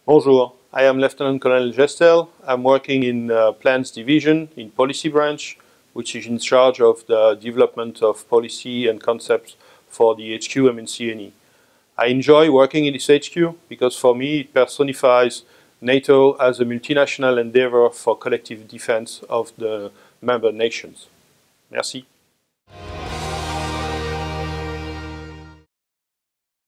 Bonjour, I am Lieutenant Colonel Gestel. I'm working in Plans Division in Policy Branch, which is in charge of the development of policy and concepts for the HQ MNCNE. I enjoy working in this HQ because for me it personifies NATO as a multinational endeavor for collective defense of the member nations. Merci.